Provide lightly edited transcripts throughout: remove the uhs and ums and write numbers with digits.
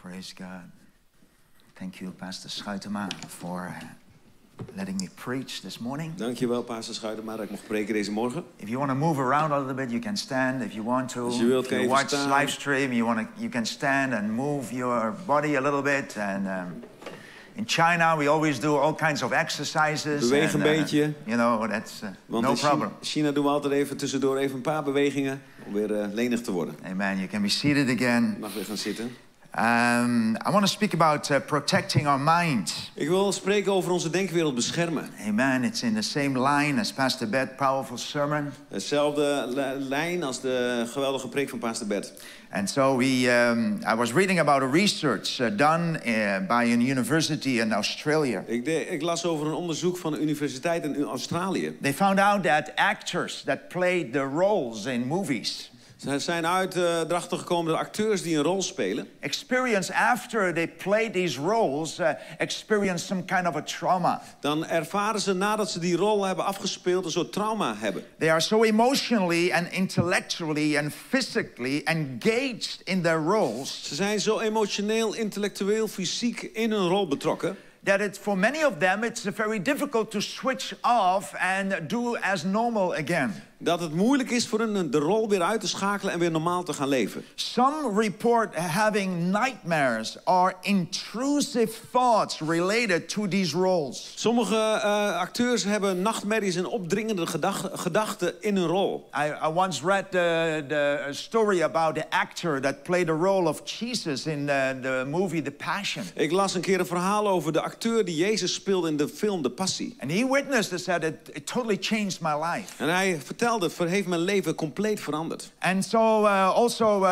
Praise God. Thank you, Pastor Schuitema, for letting me preach this morning. Dankjewel, Pastor Schuitema, dat ik mocht preken deze morgen. If you want to move around a little bit, you can stand. If you want to, Als je wilt, if kan you je watch staan. live stream, you can stand and move your body a little bit. And in China, we always do all kinds of exercises. Beweeg een beetje. You know, that's Want no in problem. China doen we altijd even tussendoor even een paar bewegingen om weer lenig te worden. Amen. You can be seated again. Je mag weer gaan zitten. I want to speak about protecting our mind. Ik wil spreken over onze denkwereld beschermen. Amen. It's in the same line as Pastor Bert, powerful sermon. Hetzelfde lijn als de geweldige preek van Pastor Bert. And so I was reading about a research done by a university in Australia. Ik las over een onderzoek van een universiteit in Australië. They found out that actors that played the roles in movies Ze zijn uitdrachten gekomen dat acteurs die een rol spelen. experience after they played these roles experience some kind of a trauma. Dan ervaren ze nadat ze die rol hebben afgespeeld een soort trauma hebben. They are so emotionally and intellectually and physically engaged in their roles. Ze zijn zo emotioneel, intellectueel, fysiek in hun rol betrokken. That for many of them it's very difficult to switch off and do as normal again. Dat het moeilijk is voor hen de rol weer uit te schakelen en weer normaal te gaan leven. Some report having nightmares or intrusive thoughts related to these roles. Sommige acteurs hebben nachtmerries en opdringende gedachten in hun rol. I once read the story about the actor that played the role of Jesus in the movie The Passion. Ik las een keer een verhaal over de acteur die Jezus speelde in de film De Passie. And he witnessed and said it totally changed my life. En hij vertelde, het heeft mijn leven compleet veranderd. And so also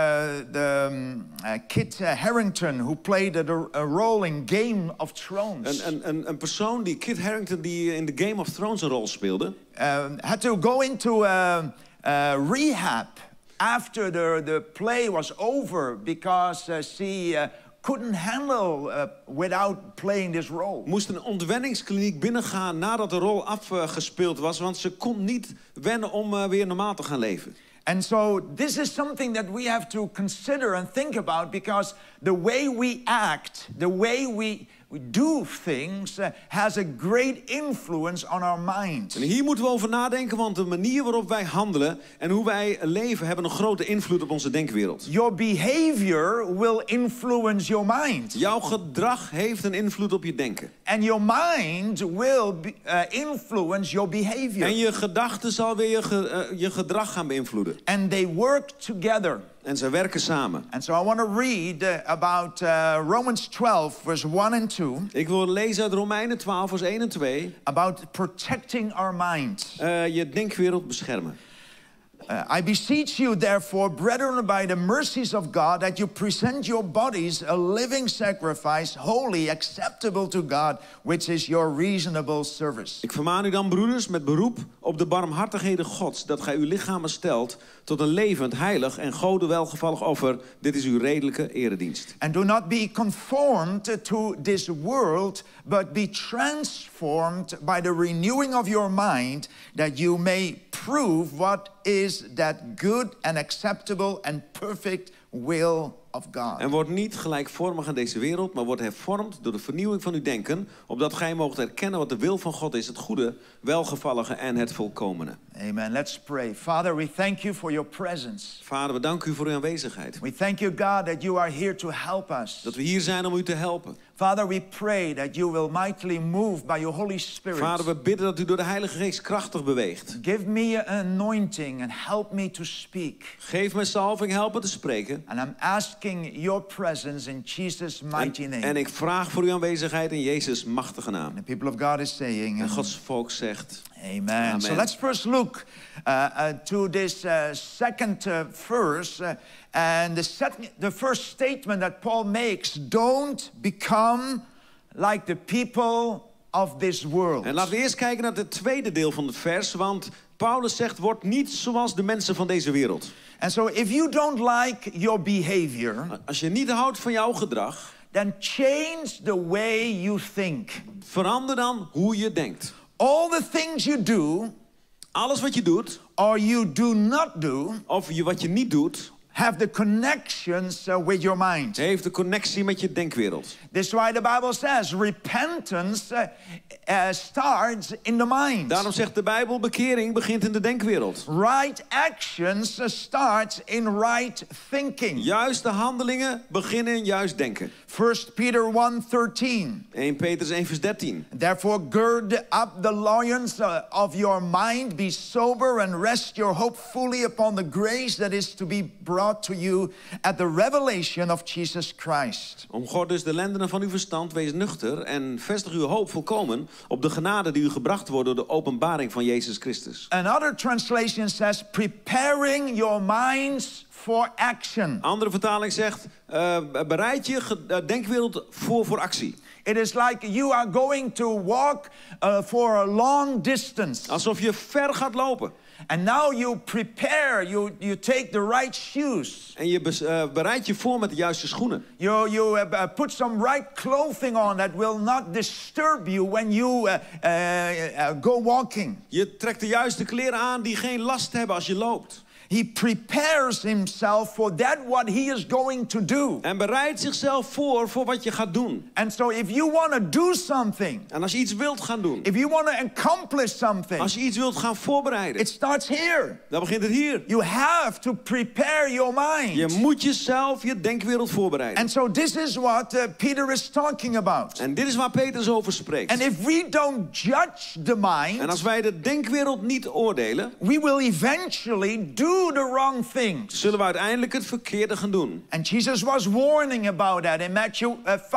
Kit Harington, who played a role in Game of Thrones. Een persoon die Kit Harington die in de Game of Thrones een rol speelde. Had to go into rehab after the play was over because she couldn't handle without playing this role. Moest een ontwenningskliniek binnengaan nadat de rol afgespeeld was, want ze kon niet wennen om weer normaal te gaan leven. And so this is something that we have to consider and think about, because the way we act, the way we do things has a great influence on our mind. En hier moeten we over nadenken, want de manier waarop wij handelen en hoe wij leven hebben een grote invloed op onze denkwereld. Your behavior will influence your mind. Jouw gedrag heeft een invloed op je denken. And your mind will influence your behavior. En je gedachten zal weer je gedrag gaan beïnvloeden. And they work together. En ze werken samen. And so I want to read about Romans 12, verse 1 and 2. Ik wil lezen uit Romeinen 12, vers 1 en 2. About protecting our mind. Je denkwereld beschermen. I beseech you, therefore, brethren, by the mercies of God, that you present your bodies a living sacrifice, holy, acceptable to God, which is your reasonable service. Ik vermaan u dan, broeders, met beroep op de barmhartigheden Gods, dat gij uw lichamen stelt tot een levend, heilig en Gode welgevallig offer. Dit is uw redelijke eredienst. And do not be conformed to this world, but be transformed by the renewing of your mind, that you may prove what is that good and acceptable and perfect will of God. En word niet gelijkvormig aan deze wereld, maar word hervormd door de vernieuwing van uw denken, opdat gij moogt erkennen wat de wil van God is, het goede, welgevallige en het volkomene. Amen. Let's pray. Father, we thank you for your presence. Vader, we danken u voor uw aanwezigheid. We thank you, God, that you are here to help us. Dat we hier zijn om u te helpen. Father, we pray that you will mightily move by your Holy Spirit. Vader, we bidden dat u door de Heilige Geest krachtig beweegt. Give me an anointing and help me to speak. Geef mij salving, help me te spreken. And I'm asking your presence in Jesus' mighty name. En ik vraag voor uw aanwezigheid in Jezus' machtige naam. The people of God is saying. En Gods volk zegt. Amen. Amen. So let's first look to this second verse. And the first statement that Paul makes, don't become like the people of this world. En laten we eerst kijken naar het tweede deel van het vers, want Paulus zegt, word niet zoals de mensen van deze wereld. And so if you don't like your behavior, als je niet houdt van jouw gedrag, then change the way you think. Verander dan hoe je denkt. All the things you do, alles wat je doet, or you do not do, of wat je niet doet, have the connections with your mind. Heeft de connectie met je denkwereld. This is why the Bible says repentance starts in the mind. Daarom zegt de Bijbel, bekering begint in de denkwereld. Right actions starts in right thinking. Juiste handelingen beginnen in juist denken. 1 Peter 1:13. 1 Petrus 1 vers 13. Therefore gird up the loins of your mind, be sober and rest your hope fully upon the grace that is to be brought to you at the revelation of Jesus Christ. Omgord dus de lendenen van uw verstand, wees nuchter en vestig uw hoop volkomen op de genade die u gebracht wordt door de openbaring van Jezus Christus. Another translation says preparing your minds for action. Andere vertaling zegt, bereid je denkwereld voor actie. It is like you are going to walk for a long distance. Alsof je ver gaat lopen. And now you prepare, you take the right shoes. En je bereidt je voor met de juiste schoenen. You put some right clothing on that will not disturb you when you go walking. Je trekt de juiste kleren aan die geen last hebben als je loopt. He prepares himself for that what he is going to do. En bereidt zichzelf voor wat je gaat doen. And so if you want to do something, en als je iets wilt gaan doen, if you want to accomplish something, als je iets wilt gaan voorbereiden, it starts here. Dan begint het hier. You have to prepare your mind. Je moet jezelf je denkwereld voorbereiden. And so this is what Peter is talking about. En dit is waar Petrus over spreekt. And if we don't judge the mind, en als wij de denkwereld niet oordelen, we will eventually do the wrong things. Zullen we uiteindelijk het verkeerde gaan doen. And Jesus was warning about that in Matthew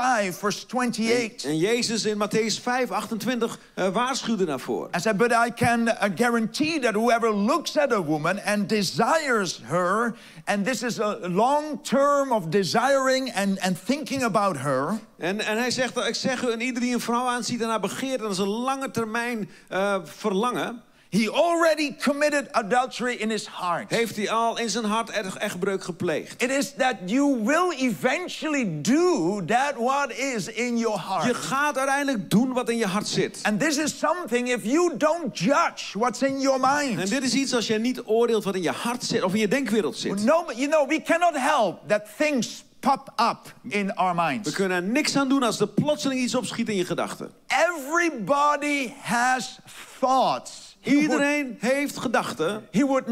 5 verse 28. En Jezus in Matthäus 5:28 waarschuwde daarvoor. I said, but I can guarantee that whoever looks at a woman and desires her, and this is a long term of desiring and thinking about her. En hij zegt, ik zeg u, en ieder die een vrouw aanziet en haar begeert, dat is een lange termijn verlangen. He already committed adultery in his heart. Heeft hij al in zijn hart echtbreuk gepleegd. It is that you will eventually do that what is in your heart. Je gaat uiteindelijk doen wat in je hart zit. And this is something if you don't judge what's in your mind. En dit is iets als jij niet oordeelt wat in je hart zit of in je denkwereld zit. No, you know, we cannot help that things pop up in our minds. We kunnen er niks aan doen als er plotseling iets opschiet in je gedachten. Everybody has thoughts. Iedereen heeft gedachten. He would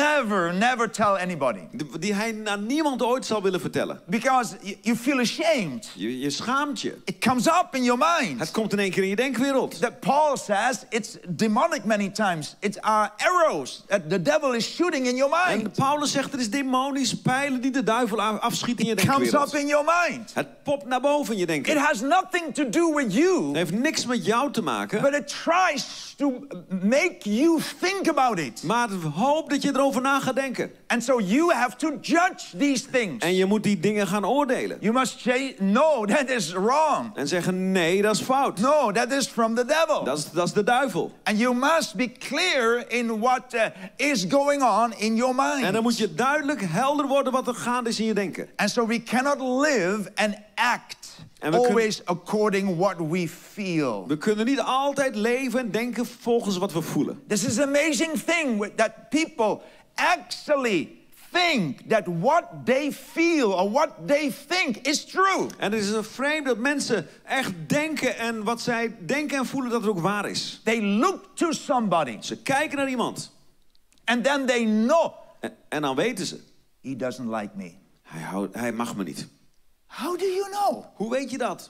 never tell anybody. Die hij aan niemand ooit zal willen vertellen. Because you feel ashamed. Je schaamt je. It comes up in your mind. Het komt in één keer in je denkwereld. That Paul says it's demonic many times. It's our arrows that the devil is shooting in your mind. En Paulus zegt er is demonisch pijlen die de duivel afschiet in je denkwereld. It comes up in your mind. Het popt naar boven in je denkwereld. It has nothing to do with you. Het heeft niks met jou te maken. But it tries to make you think about it. Maar hoop dat je erover na gaat denken. And so you have to judge these things. En je moet die dingen gaan oordelen. You must say, no, that is wrong. En zeggen, nee, dat is fout. No, that is from the devil. Dat is de duivel. And you must be clear in what is going on in your mind. En dan moet je duidelijk helder worden wat er gaande is in je denken. And so we cannot live and act always according what we feel. We kunnen niet altijd leven en denken volgens wat we voelen. This is an amazing thing that people actually think that what they feel or what they think is true. En het is een vreemd dat mensen echt denken en wat zij denken en voelen dat het ook waar is. They look to somebody. Ze kijken naar iemand. And then they know. En dan weten ze. He doesn't like me. Hij mag me niet. How do you know? Hoe weet je dat?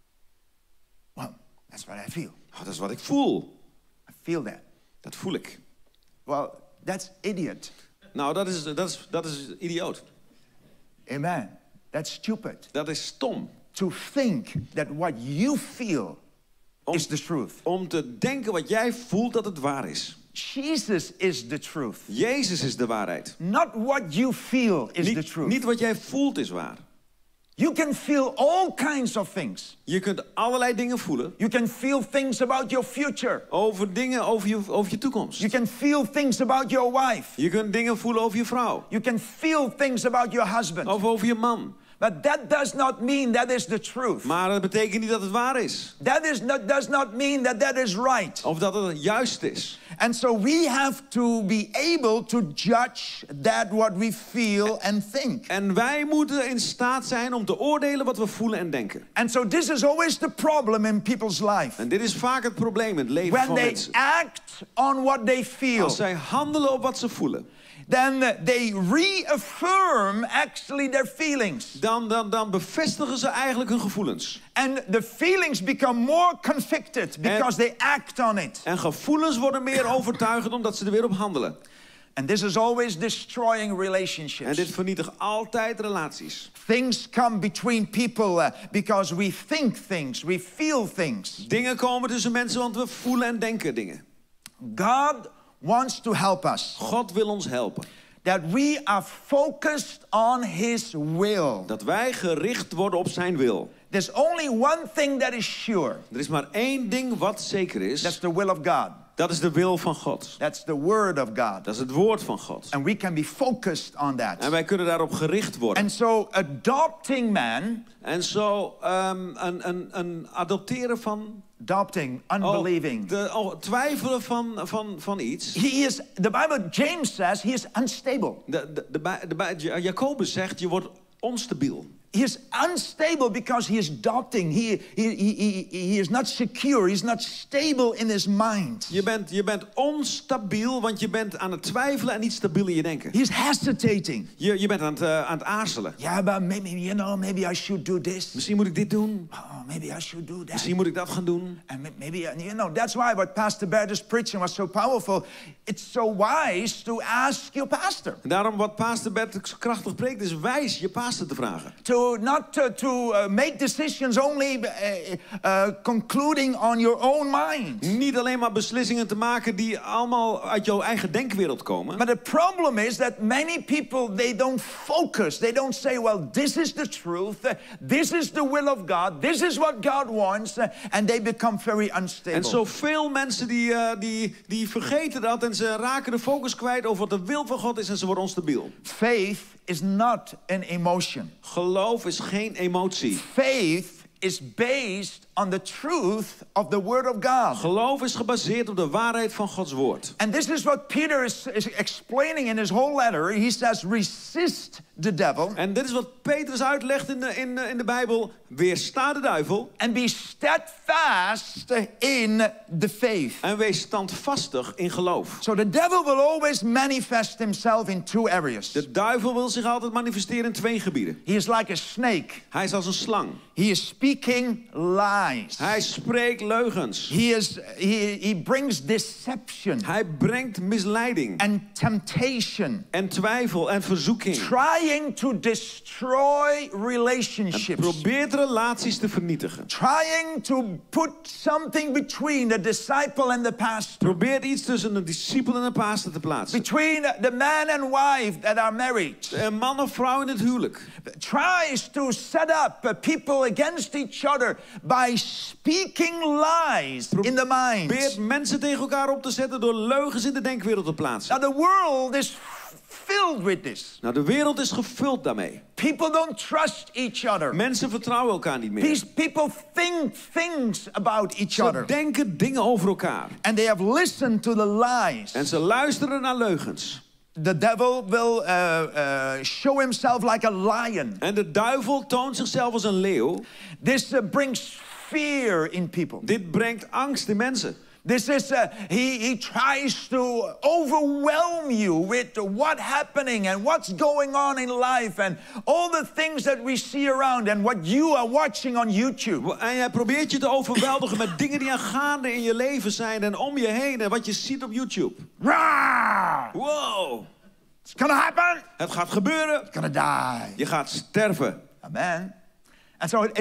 Well, that's what I feel. Oh, dat is wat ik voel. I feel that. Dat voel ik. Well, that's idiot. Nou, dat is idioot. Amen. That's stupid. Dat is stom. To think that what you feel is the truth. Om te denken wat jij voelt dat het waar is. Jesus is the truth. Jezus is de waarheid. Not what you feel is the truth. Niet wat jij voelt is waar. You can feel all kinds of things. Je kunt allerlei dingen voelen. You can feel things about your future. Over dingen over je toekomst. You can feel things about your wife. Je kunt dingen voelen over je vrouw. You can feel things about your husband. Of over je man. But that does not mean that is the truth. Maar dat betekent niet dat het waar is. Does not mean that that is right. Of dat het juist is. And so we have to be able to judge that what we feel and think. En wij moeten in staat zijn om te oordelen wat we voelen en denken. And so this is always the problem in people's life. En dit is vaak het probleem in het leven When van they mensen. act on what they feel, Als zij handelen op wat ze voelen, then they reaffirm actually their feelings. dan bevestigen ze eigenlijk hun gevoelens. And the feelings become more convicted because they act on it. En gevoelens worden meer overtuigend omdat ze er weer op handelen. And this is always destroying relationships. En dit vernietigt altijd relaties. Things come between people because we think things, we feel things. Dingen komen tussen mensen want we voelen en denken dingen. God wants to help us. God wil ons helpen. That we are focused on His will. Dat wij gericht worden op zijn wil. There's only one thing that is sure. Er is maar één ding wat zeker is. That's the will of God. Dat is de wil van God. That's the word of God. Dat is het woord van God. And we can be focused on that. En wij kunnen daarop gericht worden. And so adopting man. En zo een adopteren van. Adopting, unbelieving. Twijfelen van iets. He is, the Bible, James says, he is unstable. Jacobus zegt, je wordt onstabiel. He is unstable because he is adopting. He is not secure. He is not stable in his mind. Je bent onstabiel, want je bent aan het twijfelen en niet stabiel in je denken. He is hesitating. Je bent aan het aarzelen. Yeah, but maybe I should do this. Misschien moet ik dit doen. Oh, maybe I should do that. Misschien moet ik dat gaan doen. And maybe, that's why what Pastor Bert is preaching was so powerful. It's so wise to ask your pastor. En daarom wat Pastor Bert krachtig preekt is wijs je pastor te vragen. Not to make decisions only concluding on your own mind. Niet alleen maar beslissingen te maken die allemaal uit jouw eigen denkwereld komen. But the problem is that many people, they don't focus. They don't say, well, this is the truth. This is the will of God. This is what God wants. And they become very unstable. En zoveel mensen die vergeten dat en ze raken de focus kwijt over wat de wil van God is en ze worden onstabiel. Faith is not an emotion. Geloof is geen emotie. Faith is based on the truth of the word of God. Geloof is gebaseerd op de waarheid van Gods woord. And this is what Peter is explaining in his whole letter. He says, resist the devil. En dit is wat Petrus uitlegt in de Bijbel. Weersta de duivel. And be steadfast in the faith. En wees standvastig in geloof. So the devil will always manifest himself in two areas. De duivel wil zich altijd manifesteren in twee gebieden. He is like a snake. Hij is als een slang. He is speaking lies. Hij spreekt leugens. He brings deception. Hij brengt misleiding. And temptation. En twijfel en verzoeking. Trying to destroy relationships. En probeert relaties te vernietigen. Trying to put something between the disciple and the pastor. Probeert iets tussen een discipel en een pastor te plaatsen. Between the man and wife that are married. Een man of vrouw in het huwelijk. Tries to set up people against each other by speaking lies in the mind. Probeert mensen tegen elkaar op te zetten door leugens in de denkwereld te plaatsen. Now the world is filled with this. Nou, de wereld is gevuld daarmee. People don't trust each other. Mensen vertrouwen elkaar niet meer. People think things about each other. Ze denken dingen over elkaar. And they have listened to the lies. En ze luisteren naar leugens. The devil will show himself like a lion. En de duivel toont zichzelf als een leeuw. This brings fear in people. Dit brengt angst in mensen. This is he tries to overwhelm you with what's happening and what's going on in life and all the things that we see around and what you are watching on YouTube. En hij probeert je te overweldigen met dingen die aan gaande in je leven zijn en om je heen en wat je ziet op YouTube. Rah! Wow! It's gonna happen. Het gaat gebeuren. It's gonna die. Je gaat sterven. Amen. And so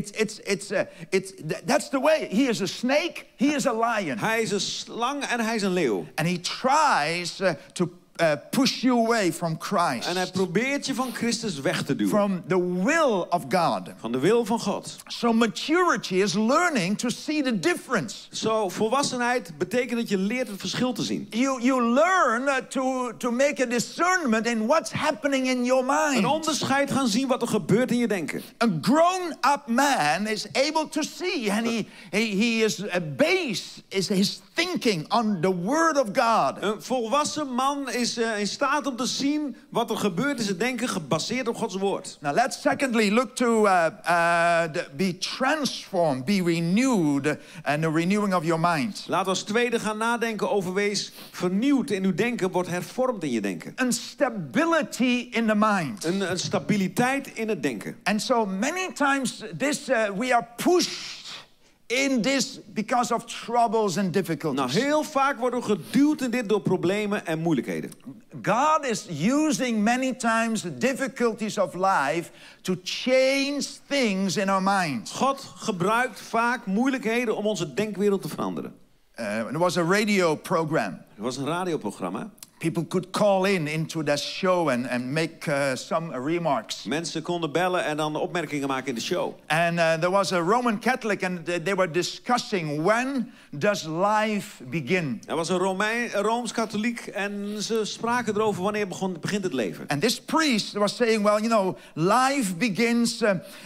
that's the way. He is a snake, he is a lion. Hij is een slang en hij is een leeuw. And he tries to push you away from Christ. En hij probeert je van Christus weg te duwen. From the will of God. Van de wil van God. So maturity is learning to see the difference. Zo, volwassenheid betekent dat je leert het verschil te zien. You learn to make a discernment in what's happening in your mind. Een onderscheid gaan zien wat er gebeurt in je denken. A grown-up man is able to see, and he is based his thinking on the Word of God. Een volwassen man is in staat om te zien wat er gebeurt in zijn denken, gebaseerd op Gods woord. Now let's secondly look to be transformed, be renewed, and the renewing of your mind. Laat als tweede gaan nadenken over wees vernieuwd in uw denken, wordt hervormd in je denken. And stability in the mind. Een stabiliteit in het denken. And so many times we are pushed in this because of troubles and difficulties. Nou, heel vaak worden we geduwd in dit door problemen en moeilijkheden. God is using many times the difficulties of life to change things in our minds. God gebruikt vaak moeilijkheden om onze denkwereld te veranderen. There was a radio program. Er was een radioprogramma. People could call into that show and make some remarks. Mensen konden bellen en dan opmerkingen maken in de show. And there was a Roman Catholic and they were discussing when does life begin. Er was een Rooms-katholiek en ze spraken erover wanneer begint het leven. And this priest was saying, well, you know, life begins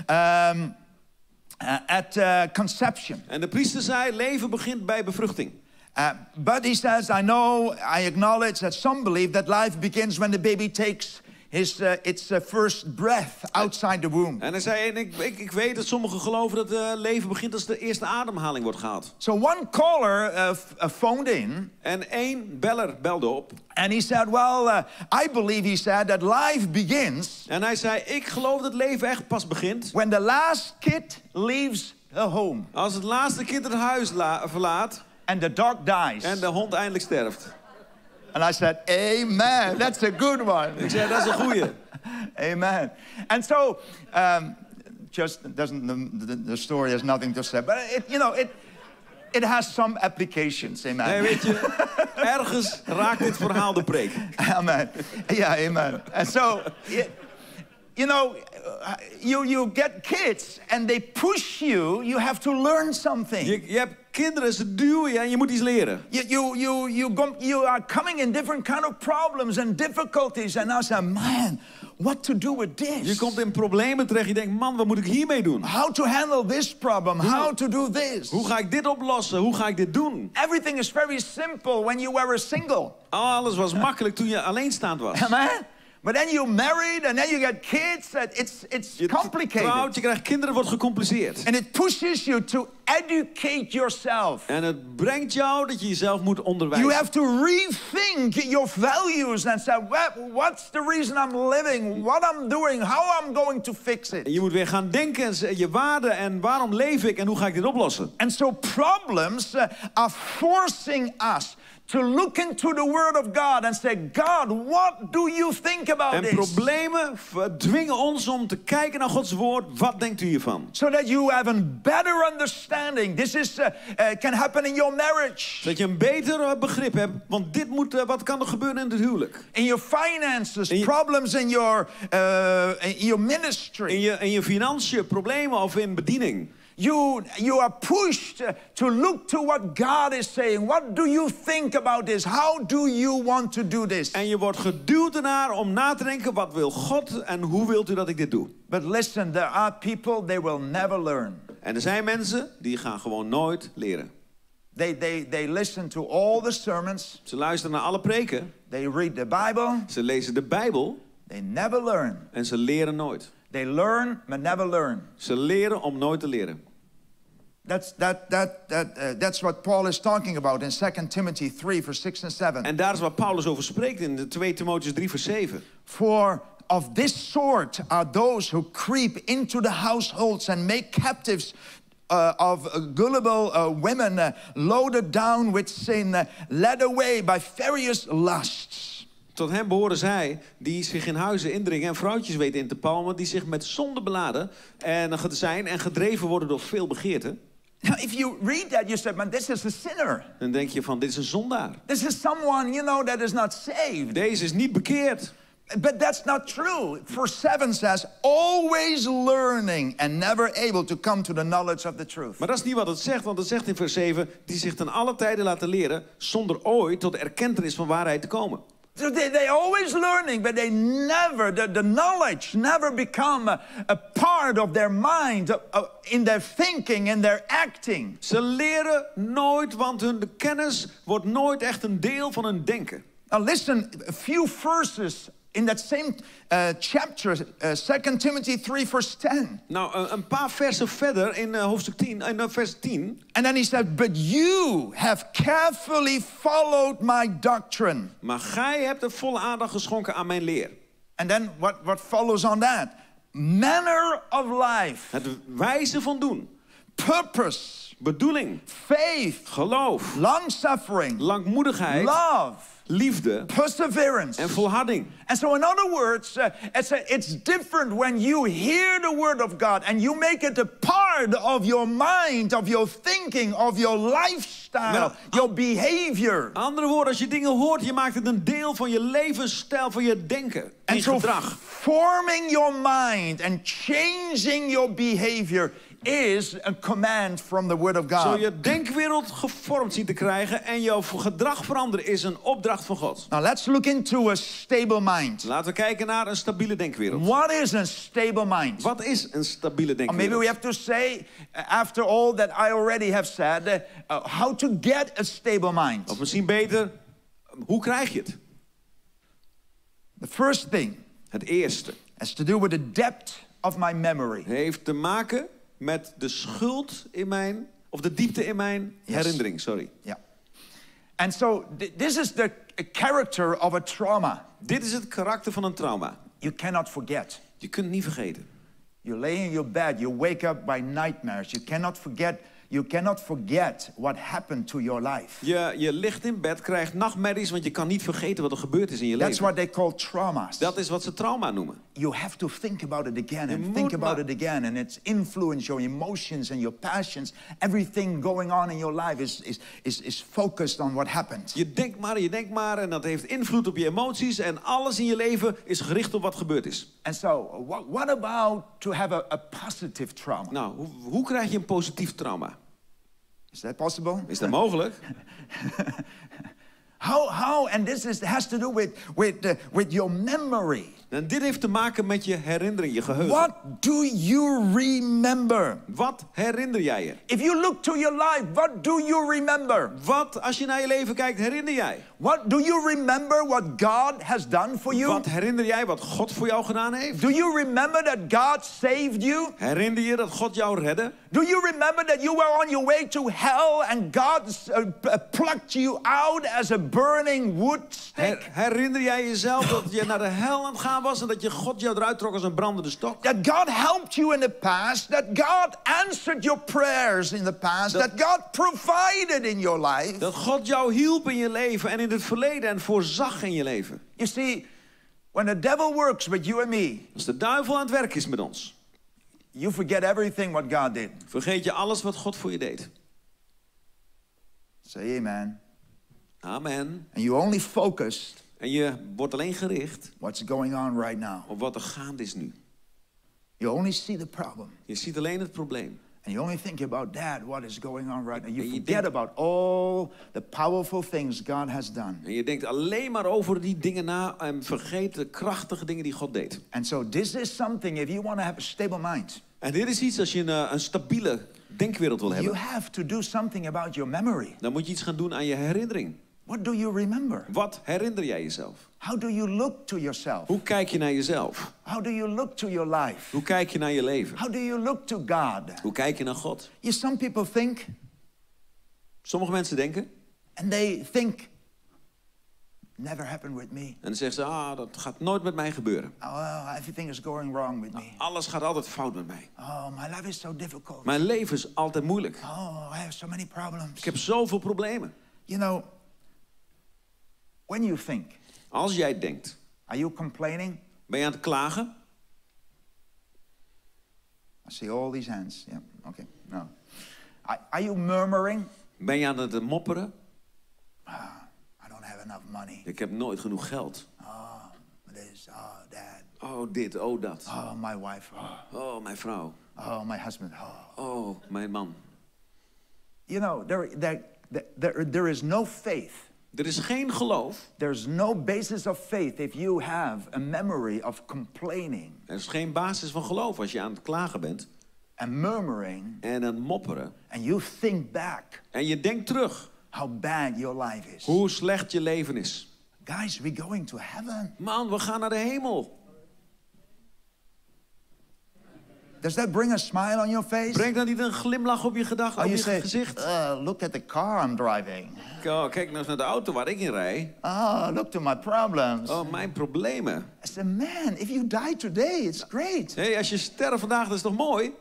at conception. En de priester zei, leven begint bij bevruchting. But he says, I acknowledge that some believe that life begins when the baby takes its first breath outside the womb. En hij zei, en ik weet dat sommigen geloven dat het leven begint als de eerste ademhaling wordt gehaald. So one caller phoned in. En één beller belde op. And he said, well, I believe, he said, that life begins. En hij zei, ik geloof dat leven echt pas begint. When the last kid leaves the home. Als het laatste kind het huis verlaat. And the dog dies. En de hond eindelijk sterft. And I said, amen, that's a good one. Ik zei, dat is een goeie. Amen. And so, the story has nothing to say, but it has some applications, amen. Nee, weet je, ergens raakt dit verhaal de preek. Amen. Yeah, amen. And so, you get kids and they push you. You have to learn something. Je hebt kinderen, ze duwen je en je moet iets leren. You are coming in different kind of problems and difficulties, and I say, man, what to do with this? Je komt in problemen terecht. Je denkt, man, wat moet ik hiermee doen? How to handle this problem? How to do this? Hoe ga ik dit oplossen? Hoe ga ik dit doen? Everything is very simple when you were single. Alles was makkelijk toen je alleenstaand was. Amen. But then you married and then you get kids. It's complicated. Je trouwt, je krijgt kinderen, wordt gecompliceerd. And it pushes you to educate yourself. En het brengt jou dat je jezelf moet onderwijzen. You have to rethink your values and say, what's the reason I'm living? What I'm doing? How I'm going to fix it? En je moet weer gaan denken en je waarden en waarom leef ik en hoe ga ik dit oplossen? And so problems are forcing us to look into the Word of God and say, God, what do you think about this? En problemen dwingen ons om te kijken naar Gods woord. Wat denkt u hiervan? So that you have a better understanding. This is can happen in your marriage. Dat je een beter begrip hebt, want dit moet. Wat kan er gebeuren in het huwelijk? In your finances, problems in your ministry. In je financiën, problemen of in bediening. You are pushed to look to what God is saying. What do you think about this? How do you want to do this? En je wordt geduwd ernaar om na te denken, wat wil God en hoe wilt u dat ik dit doe? But listen, there are people, they will never learn. En er zijn mensen die gaan gewoon nooit leren. They listen to all the sermons. Ze luisteren naar alle preken. They read the Bible. Ze lezen de Bijbel. They never learn. En ze leren nooit. They learn but never learn. Ze leren om nooit te leren. That's what Paul is talking about in 2 Timothy 3 verse 6 and 7. En daar is wat Paulus over spreekt in de 2 Timotheüs 3 vers 7. For of this sort are those who creep into the households and make captives of gullible women loaded down with sin, led away by various lusts. Tot hem behoren zij die zich in huizen indringen en vrouwtjes weten in te palmen, die zich met zonde beladen en zijn en gedreven worden door veel begeerten. Now, if you read that, you say, man, this is a sinner. Dan denk je van, dit is een zondaar. This is someone, that is not saved. Deze is niet bekeerd. But that's not true. Verse 7 says, always learning and never able to come to the knowledge of the truth. Maar dat is niet wat het zegt, want het zegt in vers 7... die zich ten alle tijden laten leren... zonder ooit tot de erkentenis van waarheid te komen. So they always learning, but they never, the knowledge never become a part of their mind, in their thinking, in their acting. Ze leren nooit, want de kennis wordt nooit echt een deel van hun denken. Now listen, a few verses in that same chapter, 2 Timothy 3 verse 10. Nou, een paar versen verder in hoofdstuk 10, in vers 10. And then he said, but you have carefully followed my doctrine. Maar gij hebt de volle aandacht geschonken aan mijn leer. And then what follows on that? Manner of life. Het wijze van doen. Purpose. Bedoeling. Faith. Geloof. Long-suffering. Langmoedigheid. Love. Liefde. Perseverance. En volharding. And so in other words, it's different when you hear the word of God and you make it a part of your mind, of your thinking, of your lifestyle, your behavior. Andere woorden, als je dingen hoort, je maakt het een deel van je levensstijl, van je denken en je gedrag. Forming your mind and changing your behavior is a command from the word of God. Zo je denkwereld gevormd zien te krijgen en jouw gedrag veranderen is een opdracht van God. Now let's look into a stable mind. Laten we kijken naar een stabiele denkwereld. What is a stable mind? Wat is een stabiele denkwereld? Or maybe we have to say, after all that I already have said, how to get a stable mind. Of misschien beter, hoe krijg je het? The first thing. Het eerste. Has to do with the depth of my memory. Heeft te maken met de schuld in mijn, of de diepte in mijn herinnering, sorry. Yeah. And so this is the character of a trauma. Dit is het karakter van een trauma. You cannot forget. Je kunt het niet vergeten. You lay in your bed, you wake up by nightmares. You cannot forget what happened to your life. Je ligt in bed, krijgt nachtmerries, want je kan niet vergeten wat er gebeurd is in je leven. That's what they call traumas. Dat is wat ze trauma noemen. You have to think about it again and think about it again, and it's influence your emotions and your passions. Everything going on in your life is focused on what happened. Je denkt maar en dat heeft invloed op je emoties en alles in je leven is gericht op wat gebeurd is. And so, what about to have a positive trauma? Nou, hoe krijg je een positief trauma? Is that possible? Is dat mogelijk? How? And this has to do with your memory. En dit heeft te maken met je herinnering, je geheugen. What do you remember? Wat herinner jij je? If you look to your life, what do you remember? Wat, als je naar je leven kijkt, herinner jij? What do you remember what God has done for you? Wat herinner jij wat God voor jou gedaan heeft? Do you remember that God saved you? Herinner je dat God jou redde? Do you remember that you were on your way to hell and God plucked you out as a burning wood stick? Herinner jij jezelf dat je naar de hel aan het gaan was en dat je God jou eruit trok als een brandende stok? That God helped you in the past, that God answered your prayers in the past, that God provided in your life. Dat God jou hielp in je leven en in het verleden en voorzag in je leven. You see, when the devil works with you and me, als de duivel aan het werk is met ons, you forget everything what God did. Vergeet je alles wat God voor je deed. Say amen. Amen. And you only focused. En je wordt alleen gericht. What's going on right now? Op wat er gaande is nu. You only see the problem. Je ziet alleen het probleem. And you only think about that, what is going on right now. You forget about all the powerful things God has done. En je denkt alleen maar over die dingen na en vergeet de krachtige dingen die God deed. And so this is something, if you want to have a stable mind. En dit is iets als je een stabiele denkwereld wil hebben. You have to do something about your memory. Dan moet je iets gaan doen aan je herinnering. What do you remember? Wat herinner jij jezelf? How do you look to yourself? Hoe kijk je naar jezelf? How do you look to your life? Hoe kijk je naar je leven? How do you look to God? Hoe kijk je naar God? Some people think. Sommige mensen denken. And they think. Never happened with me. En dan zeggen ze, dat gaat nooit met mij gebeuren. Oh, everything is going wrong with me. Alles gaat altijd fout met mij. Oh, my life is so difficult. Mijn leven is altijd moeilijk. Oh, I have so many problems. Ik heb zoveel problemen. You know, when you think. Als jij denkt. Are you complaining? Ben je aan het klagen? I see all these hands. Yeah, okay. No. Are you murmuring? Ben je aan het mopperen? I don't have enough money. Ik heb nooit genoeg geld. This, that. Oh, dit, oh, dat. Oh, my wife. Oh, mijn vrouw. Oh, my husband. Oh, mijn man. You know, there is no faith. Er is geen geloof. There's no basis of faith if you have a memory of complaining. Er is geen basis van geloof als je aan het klagen bent. And murmuring. En aan het mopperen. And you think back. En je denkt terug. How bad your life is. Hoe slecht je leven is. Guys, we're going to heaven. Man, we gaan naar de hemel. Does that bring a smile on your face? Brengt dat niet een glimlach op je gezicht? Look at the car I'm driving. Oh, kijk nou eens naar de auto waar ik in rij. Look to my problems. Oh, mijn problemen. I said, man, if you die today, it's great. Hey, als je sterft vandaag, dat is toch mooi?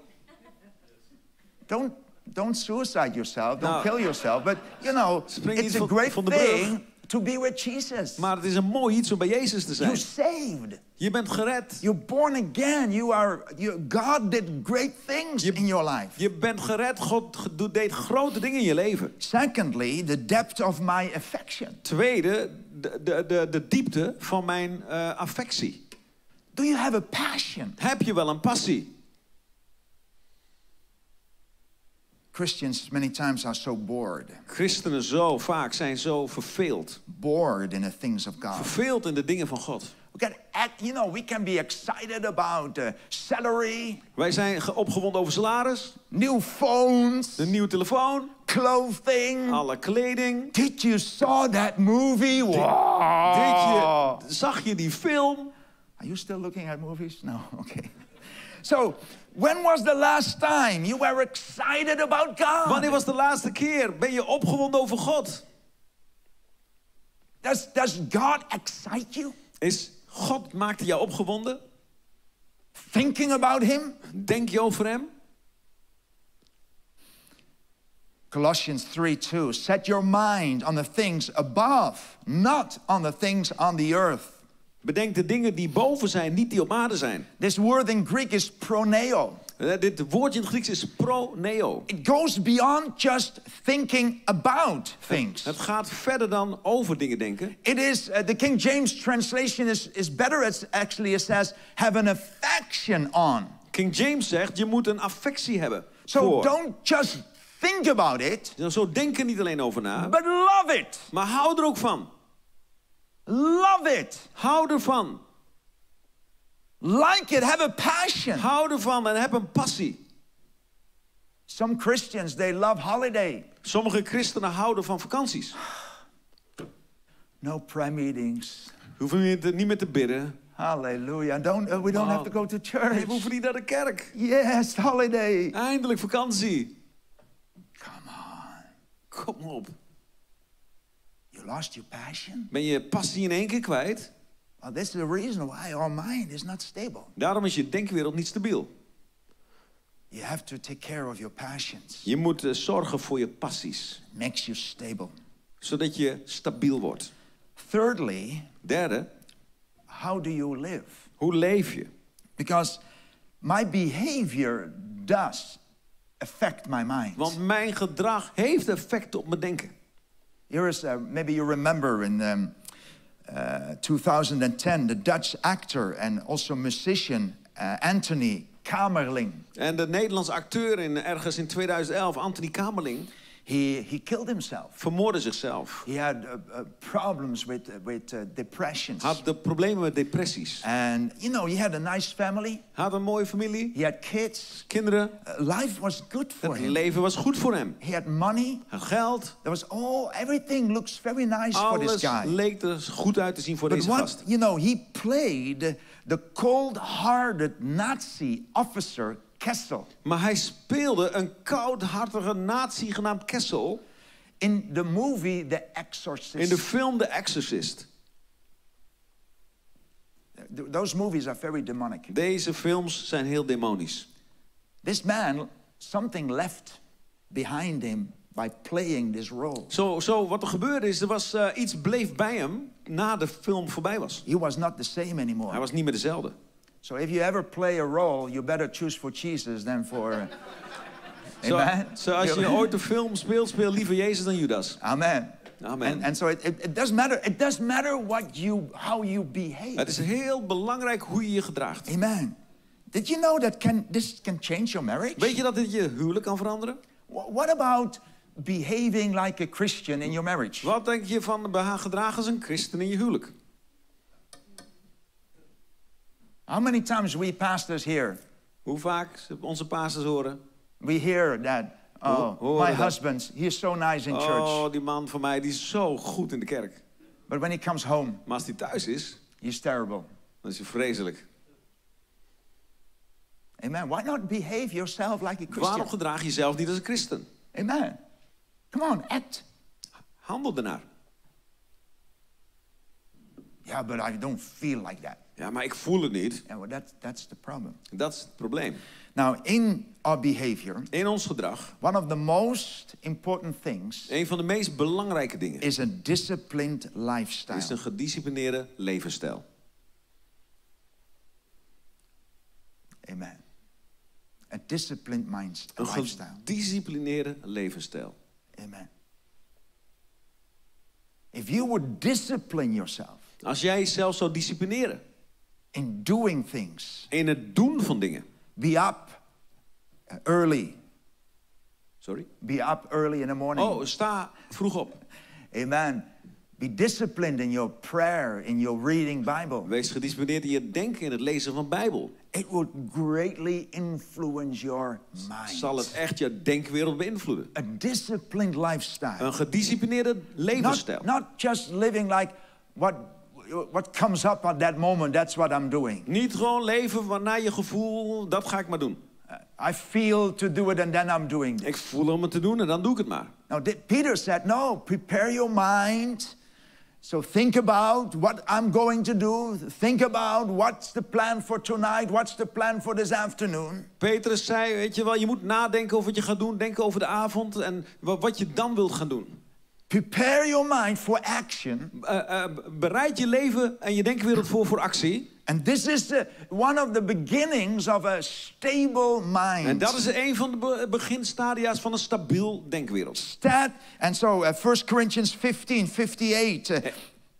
Don't suicide yourself. Don't kill yourself. But, you know, it's a great thing to be with Jesus. Maar het is een mooi iets om bij Jezus te zijn. You're saved. Je bent gered. You're born again. God did great things in your life. Je bent gered. God deed grote dingen in je leven. Secondly, the depth of my affection. Tweede, de diepte van mijn affectie. Do you have a passion? Heb je wel een passie? Christians many times are so bored. Christenen zo vaak zijn zo verveeld. Bored in the things of God. Verveeld in de dingen van God. We can be excited about salary. Wij zijn opgewonden over salaris. New phones. De nieuwe telefoon. Clothing. Alle kleding. Did you saw that movie? Wow. Zag je die film? Are you still looking at movies? No, okay. So, when was the last time you were excited about God? Wanneer was de laatste keer ben je opgewonden over God? Does God excite you? Maakt jou opgewonden? Thinking about him? Denk je over hem? Colossians 3:2. Set your mind on the things above, not on the things on the earth. Bedenk de dingen die boven zijn, niet die op aarde zijn. This word in Greek is proneo. Dit woordje in het Grieks is proneo. It goes beyond just thinking about things. Het gaat verder dan over dingen denken. It is the King James translation is better. It says have an affection on. King James zegt je moet een affectie hebben. So don't just think about it. Zo denk er niet alleen over na. But love it. Maar hou er ook van. Love it. Hou ervan. Like it, have a passion. Hou ervan en heb een passie. Some Christians, they love holiday. Sommige christenen houden van vakanties. No prayer meetings. Hoeven we niet meer te bidden. Hallelujah. We don't have to go to church. Nee, we hoeven niet naar de kerk. Yes, holiday. Eindelijk vakantie. Come on. Kom op. You lost your passion? Ben je passie in één keer kwijt? Well, this is the reason why our mind is not stable. Daarom is je denkwereld niet stabiel. You have to take care of your passions. Je moet zorgen voor je passies. It makes you stable. Zodat je stabiel wordt. Thirdly, derde, how do you live? Hoe leef je? Because my behavior does affect my mind. Want mijn gedrag heeft effect op mijn denken. Here is, maybe you remember in 2010, the Dutch actor and also musician Anthony Kamerling. En de Nederlandse acteur ergens in 2011, Anthony Kamerling. He killed himself. Vermoordde zichzelf. He had problems with depression. Had de problemen met depressies. And he had a nice family. Had een mooie familie. He had kids. Kinderen. Life was good for him. Het leven was goed voor hem. He had money. Had geld. Everything looks very nice for this guy. Alles leek er goed uit te zien voor deze gast. He played the cold-hearted Nazi officer Kessel. Maar hij speelde een koudhartige nazi genaamd Kessel. In the movie The Exorcist. In de film The Exorcist. Those movies are very demonic. Deze films zijn heel demonisch. This man, something left behind him by playing this role. Zo wat er gebeurde is, iets bleef bij hem na de film voorbij was. He was not the same anymore. Hij was niet meer dezelfde. So if you ever play a role, you better choose for Jesus than for Amen. Zoals je ooit een film speelt, speel liever Jezus dan Judas. Amen. Amen. And so it doesn't matter. It doesn't matter how you behave. Het is heel belangrijk hoe je je gedraagt. Amen. Did you know that this can change your marriage? Weet je dat dit je huwelijk kan veranderen? What about behaving like a Christian in your marriage? Wat denk je van gedragen als een christen in je huwelijk? How many times we pastors hear? Hoe vaak onze pastors horen? We hear that. Oh, my husband, he is so nice in church. Oh, die man van mij, die is zo goed in de kerk. But when he comes home, maar als hij thuis is, he's terrible. Dan is hij vreselijk. Amen. Why not behave yourself like a Christian? Waarom gedraag je jezelf niet als een christen? Amen. Come on, act. Handel ernaar. Yeah, but I don't feel like that. Ja, maar ik voel het niet. Yeah, well, that's the problem. Dat is het probleem. Now, in our behavior, in ons gedrag, one of the most important things, een van de meest belangrijke dingen, is a disciplined lifestyle. Is een gedisciplineerde levensstijl. Amen. A disciplined lifestyle. Een gedisciplineerde levensstijl. Amen. If you would discipline yourself, als jij jezelf zou disciplineren, in doing things, in het doen van dingen, be up early. Sorry? Be up early in the morning. Oh, sta vroeg op. Amen. Be disciplined in your prayer, in your reading Bible. Wees gedisciplineerd in je denken, in het lezen van Bijbel. It will greatly influence your mind. Zal het echt je denkwereld beïnvloeden. A disciplined lifestyle. Een gedisciplineerde levensstijl. Not just living like what comes up at that moment, that's what I'm doing. Niet gewoon leven naar je gevoel, dat ga ik maar doen. I feel to do it and then I'm doing it. Ik voel om het te doen en dan doe ik het maar. Now Peter said, no, prepare your mind. So think about what I'm going to do. Think about what's the plan for tonight. What's the plan for this afternoon. Petrus zei, weet je wel, je moet nadenken over wat je gaat doen. Denken over de avond en wat je dan wilt gaan doen. Prepare your mind for action. Bereid je leven en je denkwereld voor actie. And this is one of the beginnings of a stable mind. En dat is een van de beginstadia's van een stabiel denkwereld. And so 1 Corinthians 15:58.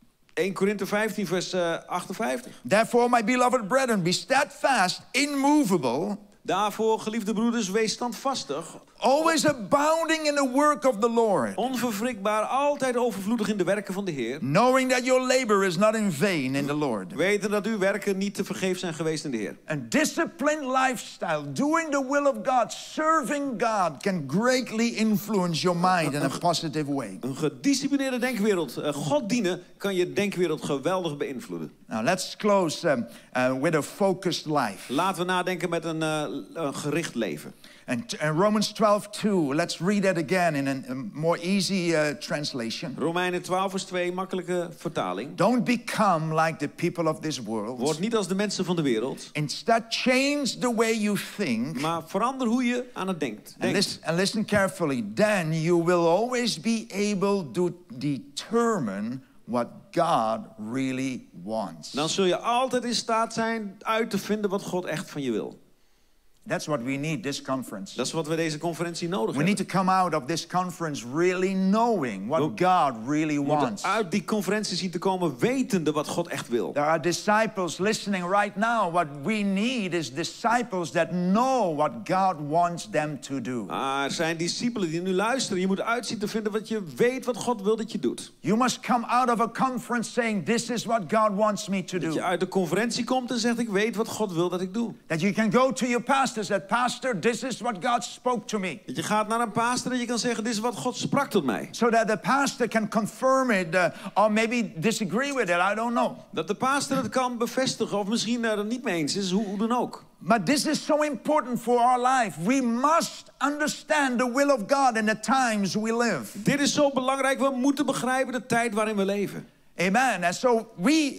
1 Korinthe 15 vers 58. Therefore, my beloved brethren, be steadfast, immovable. Daarvoor, geliefde broeders, wees standvastig. Always abounding in the work of the Lord. Onverwrikbaar, altijd overvloedig in de werken van de Heer. Knowing that your labor is not in vain in the Lord. Weten dat uw werken niet te vergeefs zijn geweest in de Heer. A disciplined lifestyle, doing the will of God, serving God, can greatly influence your mind in a positive way. Een gedisciplineerde denkwereld, God dienen, kan je denkwereld geweldig beïnvloeden. Now let's close with a focused life. Laten we nadenken met een gericht leven. And Romans 12:2, let's read that again in a more easy translation. Romeinen 12 vers 2, makkelijke vertaling. Don't become like the people of this world. Word niet als de mensen van de wereld. Instead, change the way you think. Maar verander hoe je aan het denkt. And listen carefully. Then you will always be able to determine what God really wants. Dan zul je altijd in staat zijn uit te vinden wat God echt van je wil. That's what we need this conference. Dat is wat we deze conferentie nodig hebben. We need to come out of this conference really knowing what God really wants. Uit die conferentie zien te komen wetende wat God echt wil. There are disciples listening right now. What we need is disciples that know what God wants them to do. Er zijn discipelen die nu luisteren. Je moet uitzien te vinden wat je weet wat God wil dat je doet. You must come out of a conference saying, this is what God wants me to do. Dat je uit de conferentie komt en zegt, ik weet wat God wil dat ik doe. That you can go to your pastor. That pastor, this is what God spoke to me. Dat je gaat naar een pastor en je kan zeggen, dit is wat God sprak tot mij. So that the pastor can confirm it or maybe disagree with it. I don't know. Dat de pastor het kan bevestigen of misschien er niet mee eens is, hoe dan ook. But this is so important for our life. We must understand the will of God in the times we live. Dit is zo belangrijk. We moeten begrijpen de tijd waarin we leven. Amen. And so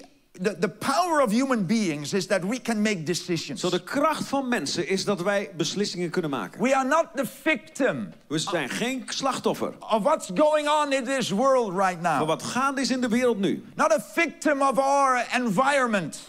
the power of human beings is that we can make decisions. Zo de kracht van mensen is dat wij beslissingen kunnen maken. We are not the victim. We zijn geen slachtoffer. Of what's going on in this world right now. Maar wat gaande is in de wereld nu. Not a victim of our environment.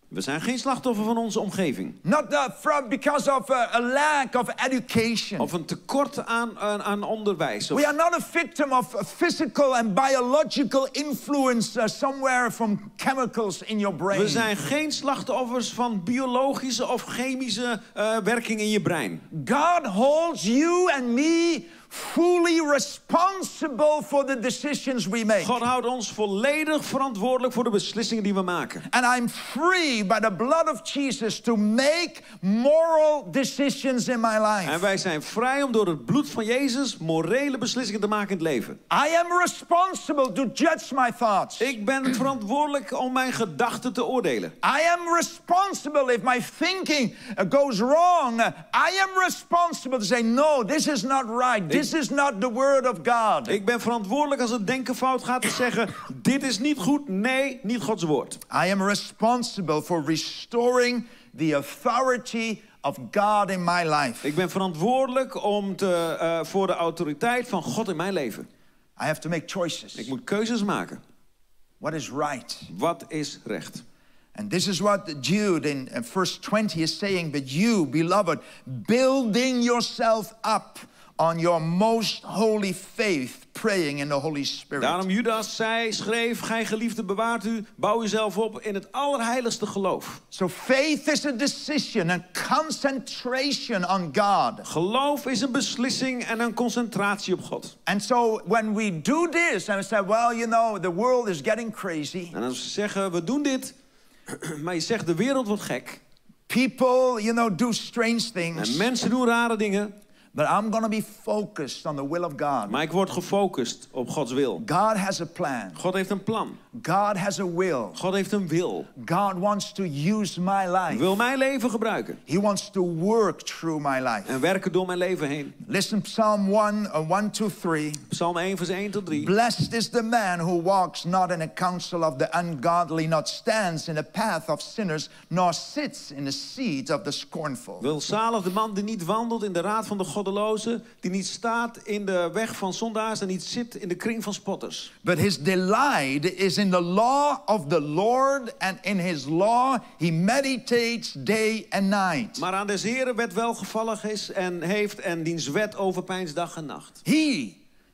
We zijn geen slachtoffer van onze omgeving. Not because of a lack of education. Of een tekort aan onderwijs. We are not a victim of physical and biological influence somewhere from chemicals in your brain. We zijn geen slachtoffers van biologische of chemische werking in je brein. God holds you and me fully responsible for the decisions we make. God houdt ons volledig verantwoordelijk voor de beslissingen die we maken. And I'm free by the blood of Jesus to make moral decisions in my life. En wij zijn vrij om door het bloed van Jezus morele beslissingen te maken in het leven. I am responsible to judge my thoughts. Ik ben verantwoordelijk om mijn gedachten te oordelen. I am responsible if my thinking goes wrong. I am responsible to say, no, this is not right. This is not the word of God. Ik ben verantwoordelijk als het denken fout gaat te zeggen, dit is niet goed, nee, niet Gods woord. I am responsible for restoring the authority of God in my life. Ik ben verantwoordelijk om voor de autoriteit van God in mijn leven. I have to make choices. Ik moet keuzes maken. What is right? Wat is recht? And this is what Jude in verse 20 is saying, but you, beloved, building yourself up on your most holy faith, praying in the Holy Spirit. Daarom Judas schreef, gij geliefde bewaart u, bouw uzelf op in het allerheiligste geloof. So faith is a decision and concentration on God. Geloof is een beslissing en een concentratie op God. And so when we do this and we say, well, you know, the world is getting crazy. En als we zeggen, we doen dit, maar je zegt de wereld wordt gek. People, you know, do strange things. En mensen doen rare dingen. But I'm going to be focused on the will of God. Maar ik word gefocust op Gods wil. God has a plan. God heeft een plan. God has a will. God heeft een wil. God wants to use my life. Wil mijn leven gebruiken. He wants to work through my life. En werken door mijn leven heen. Listen, Psalm 1 to 3. Psalm 1 vers 1 tot 3. Blessed is the man who walks not in a counsel of the ungodly, not stands in the path of sinners, nor sits in the seat of the scornful. Welzalig de man die niet wandelt in de raad van de goddelozen, die niet staat in de weg van zondaars en niet zit in de kring van spotters. But his delight is in the law of the Lord, and in his law he meditates day and night. Maar aan des Heren wet welgevallig is en heeft en diens wet overpeinst dag en nacht. He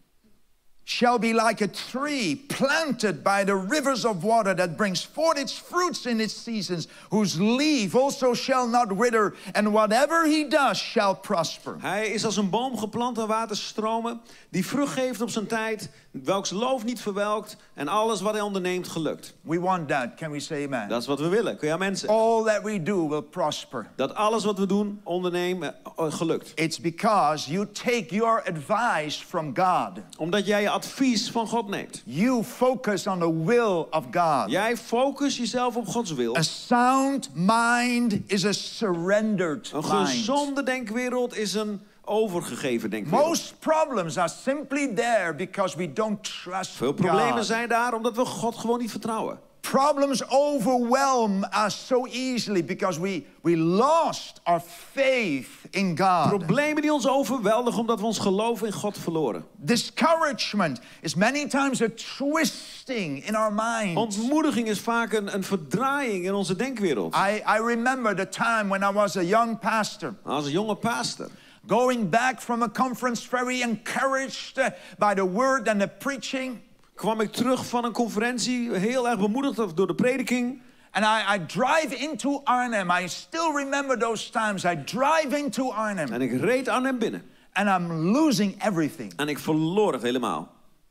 shall be like a tree planted by the rivers of water that brings forth its fruits in its seasons, whose leaf also shall not wither, and whatever he does shall prosper. Hij is als een boom geplant aan waterstromen, die vrucht geeft op zijn tijd, welks loof niet verwelkt, en alles wat hij onderneemt gelukt. We want that. Can we say amen? Dat is wat we willen. Kun je amen zeggen? All that we do will prosper. Dat alles wat we doen, ondernemen, gelukt. It's because you take your advice from God. Omdat jij je advies van God neemt. You focus on the will of God. Jij focust jezelf op Gods wil. A sound mind is a surrendered Een mind. gezonde denkwereld is een overgegeven denkwereld. Most problems are simply there because we don't trust Veel problemen God. zijn daar omdat we God gewoon niet vertrouwen. Problems overwhelm us so easily because we lost our faith in God. Problemen die ons overweldigen omdat we ons geloof in God verloren. Discouragement is many times a twisting in our minds. Ontmoediging is vaak een verdraaiing in onze denkwereld. I remember the time when I was a young pastor. Als een jonge pastor. Going back from a conference very encouraged by the word and the preaching. Kwam ik terug van een conferentie, heel erg bemoedigd door de prediking. And I drive into Arnhem. I still remember those times. I drive into Arnhem. En ik reed Arnhem binnen. And I'm losing everything. En ik verloor het helemaal.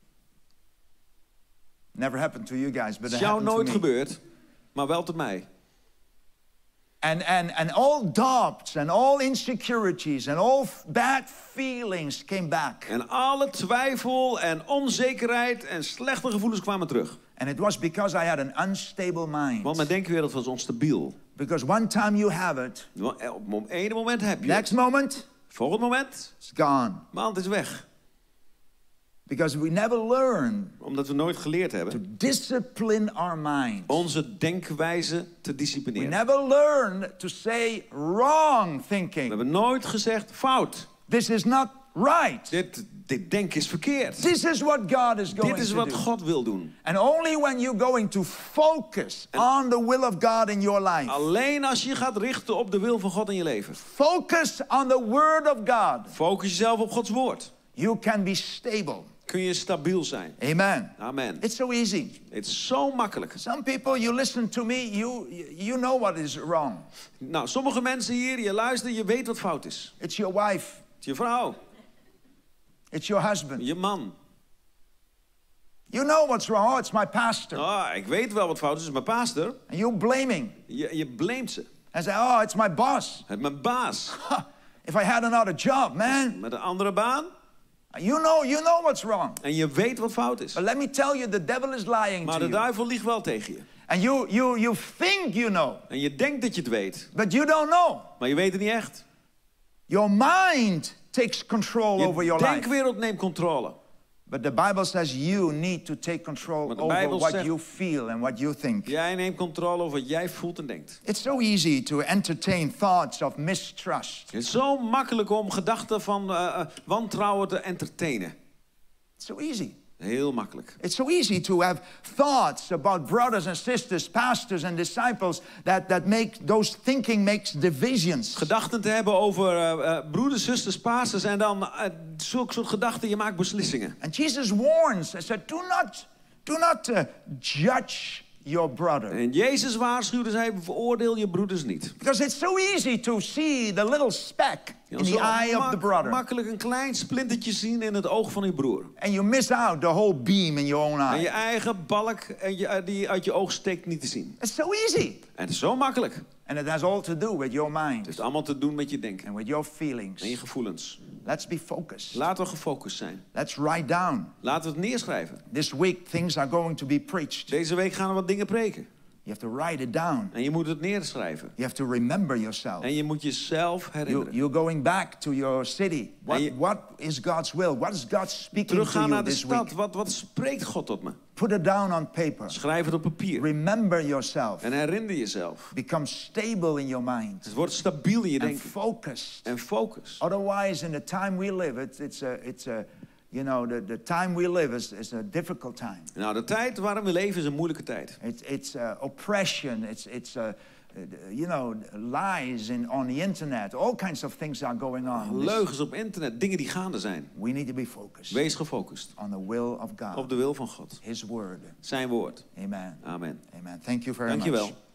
Never happened to you guys, but it Het is jou happened to nooit me. gebeurd, maar wel tot mij. And all doubts and all insecurities and all bad feelings came back. En alle twijfel en onzekerheid en slechte gevoelens kwamen terug. And it was because I had an unstable mind. Want mijn denkwereld was onstabiel. Because one time you have it, Op het ene moment heb je next het. moment, Volgend moment, it's gone. maar het is weg. Because we never learn Omdat we nooit geleerd to hebben discipline our mind. onze denkwijze te We disciplineren. never learn to say wrong We thinking. hebben nooit gezegd fout. This is not right. dit denken is verkeerd. This is what God is going Dit is to wat do. God wil doen. And only when you're going to focus on the will of God in your life. Alleen als je gaat richten op de wil van God in je leven. Focus on the word of God. Focus jezelf op Gods woord. You can be stable. Kun je stabiel zijn. Amen. Amen. It's so easy. Het is zo makkelijk. Some people, you listen to me, you know what is wrong. Nou, sommige mensen hier, je luistert, je weet wat fout is. It's your wife. Het is je vrouw. It's your husband. Je man. You know what's wrong. Oh, it's my pastor. Ik weet wel wat fout is, mijn pastor. And you're blaming. Je blamet ze. And say, oh, it's my boss. Het mijn baas. If I had another job, man. Met een andere baan. You know what's wrong. En je weet wat fout is. But let me tell you, the devil is lying Maar to de you. duivel liegt wel tegen je. And you think you know. En je denkt dat je het weet. But you don't know. Maar je weet het niet echt. Your mind takes control over Je your life. denkwereld neemt controle. But the Bible says you need to take control Maar de over Bijbel what zegt- you feel and what you think. Jij neemt controle over wat jij voelt en denkt. It's so easy to entertain thoughts of mistrust. Het is zo makkelijk om gedachten van wantrouwen te entertainen. It's so easy. Heel makkelijk. It's so easy to have thoughts about brothers and sisters, pastors and disciples that make those thinking makes divisions. Gedachten te hebben over broeders, zusters, pastors en dan zulke soort gedachten, je maakt beslissingen. And Jesus warns, he said, do not judge your brother. En Jezus waarschuwde, zei, veroordeel je broeders niet. Because it's so easy to see the little speck in the eye of the brother. Makkelijk een klein splintertje zien in het oog van je broer. And you miss out the whole beam in your own En je eye. eigen balk die uit je oog steekt niet te zien. It's so easy. En het is zo makkelijk. And it has all to do with your mind Het heeft allemaal te doen met je denken and with your feelings. en je gevoelens. Let's be focused. Laten we gefocust zijn. Let's write down. Laten we het neerschrijven. This week things are going to be preached. Deze week gaan we wat dingen preken. You have to write it down. En je moet het neerschrijven. You have to remember yourself. En je moet jezelf herinneren. You're going back to your city. What is God's will? What is God speaking to Teruggaan you naar de this stad. week? Wat spreekt God tot me? Put it down on paper. Schrijf het op papier. Remember yourself. En herinner jezelf. Become stable in your mind. Het wordt stabiel in je And denken. focused. En focus. Otherwise, in the time we live, the time we live is a difficult time. Nou, de tijd waarin we leven is een moeilijke tijd. It's oppression. It's lies on the internet. All kinds of things are going on. Leugens op internet, dingen die gaande zijn. We need to be focused Wees gefocust on the will of God. op de wil van God. His word. Zijn woord. Amen. Amen. Amen. Thank you very Dank je wel. much.